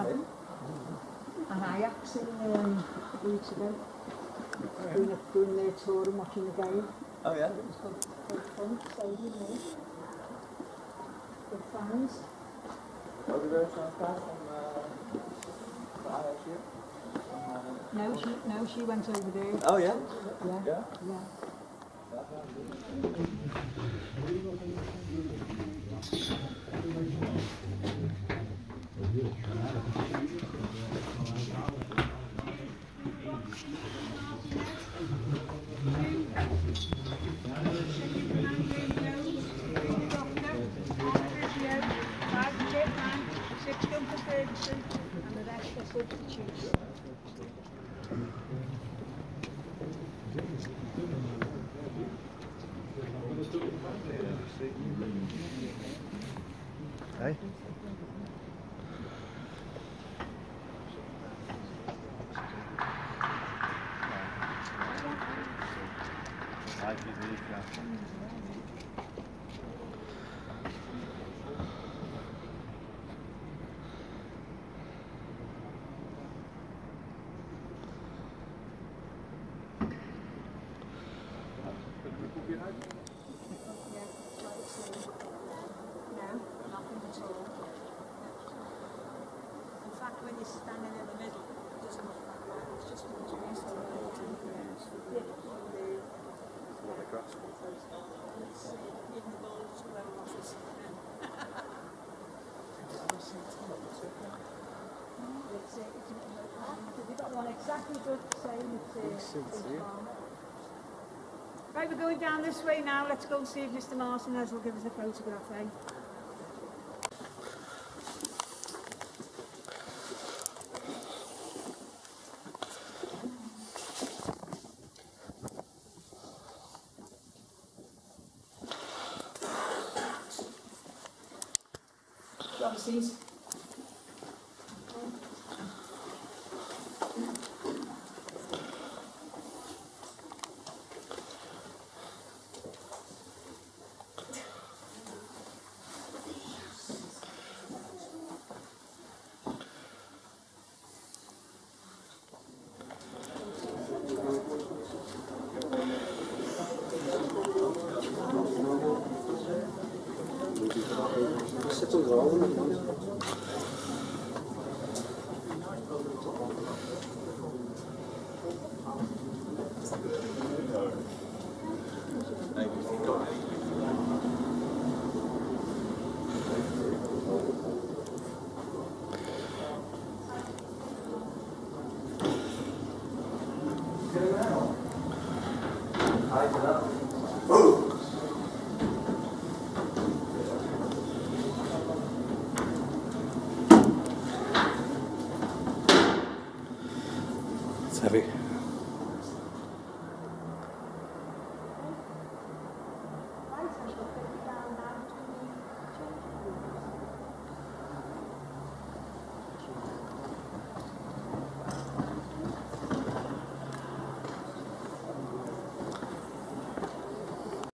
had an Ajax in weeks ago. Doing their tour and watching the game. Oh yeah? It was good fun, stadium there. Good fans. Are we very fans back from Ajax here? No, she went over there. Oh yeah? Yeah. And the rest are substitutes. Hey? When you're standing in the middle, it doesn't look that bad. It's just when you're used to it. The grass. It's even the ball just blown off his head. We've got one exactly the same. Right, we're going down this way now. Let's go and see if Mr. Martinez will give us a photograph, eh? These. It's heavy.